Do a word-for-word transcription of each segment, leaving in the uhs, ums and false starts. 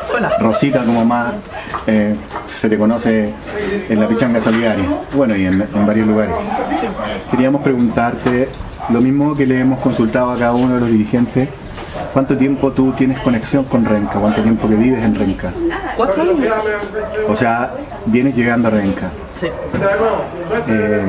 Hola. Rosita, como más eh, se te conoce en la Pichanga Solidaria, bueno, y en, en varios lugares. Sí. Queríamos preguntarte lo mismo que le hemos consultado a cada uno de los dirigentes. ¿Cuánto tiempo tú tienes conexión con Renca? ¿Cuánto tiempo que vives en Renca? ¿Cuatro años? O sea, vienes llegando a Renca. Sí. Eh,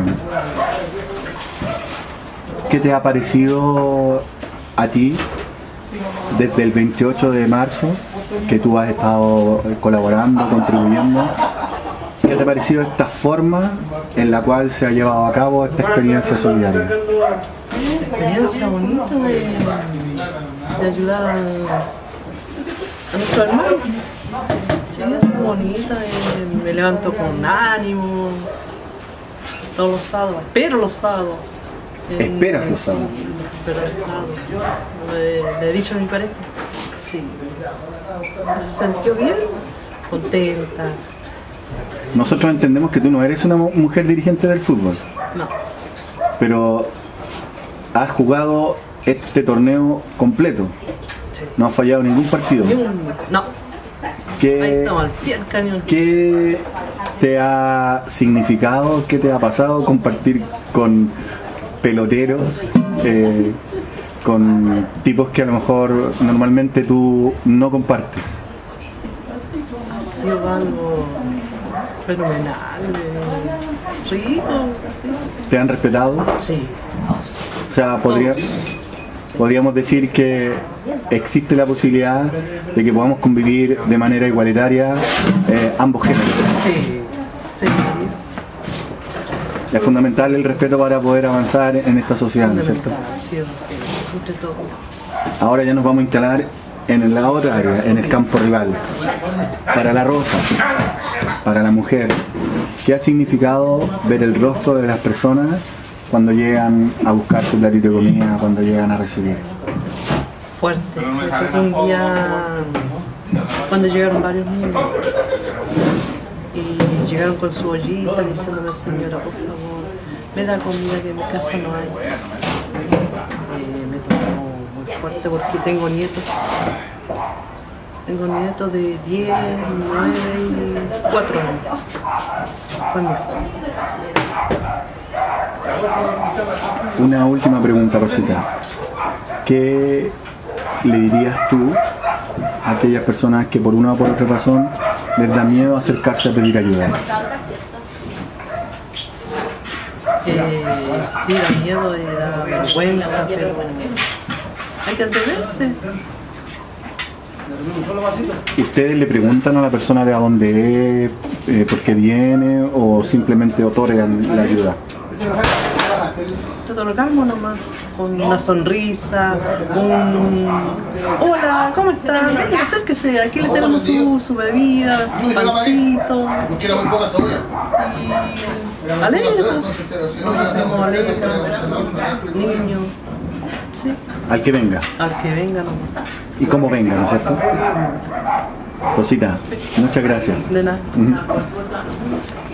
¿Qué te ha parecido a ti desde el veintiocho de marzo que tú has estado colaborando, contribuyendo? ¿Qué te ha parecido esta forma en la cual se ha llevado a cabo esta experiencia solidaria? Una experiencia bonita de, de ayudar a, a nuestro hermano. Sí, es muy bonita, eh, me levanto con ánimo todos los sábados, espero los sábados. Eh, ¿Esperas los sábados? Sí, espero los sábados. Le, le he dicho a mi pareja, sí. ¿Se sintió bien? Contenta. Nosotros entendemos que tú no eres una mujer dirigente del fútbol. No. Pero has jugado este torneo completo. Sí. No has fallado ningún partido. Ni un- No. Ahí ¿Qué, estamos al pie del cañón. ¿Qué te ha significado, qué te ha pasado compartir con peloteros, eh, con tipos que a lo mejor normalmente tú no compartes? Ha sido algo fenomenal, eh, rico. ¿Te han respetado? Sí. O sea, podría, podríamos decir que existe la posibilidad de que podamos convivir de manera igualitaria eh, ambos géneros. Sí. Sí. Es fundamental el respeto para poder avanzar en esta sociedad, ¿no es cierto? Sí, entre todo. Ahora ya nos vamos a instalar en la otra área, en el campo rival. Para la Rosa, para la mujer, ¿qué ha significado ver el rostro de las personas cuando llegan a buscar su platito de comida, cuando llegan a recibir? Fuerte. Recuerdo un día cuando llegaron varios niños y llegaron con su ollita diciéndome, señora, por favor, me da comida que en mi casa no hay. Eh, me tocó muy fuerte porque tengo nietos. Tengo nietos de diez, nueve y cuatro años. Fue muy fuerte. Una última pregunta, Rosita. ¿Qué le dirías tú a aquellas personas que por una o por otra razón les da miedo acercarse a pedir ayuda? Eh, sí, da miedo, eh, da vergüenza, pero hay que atreverse. ¿Ustedes le preguntan a la persona de a dónde es, eh, por qué viene, o simplemente otorgan la ayuda? Te otorgamos nomás, con una sonrisa, un... Hola, ¿cómo está? Venga, acérquese, aquí le tenemos su, su bebida, un pancito. Y alegre, nos hacemos alegre a cada persona, niño. Sí, Al que venga. al que venga nomás. Y cómo venga, ¿no es cierto? Rosita, muchas gracias. De nada. Ujú.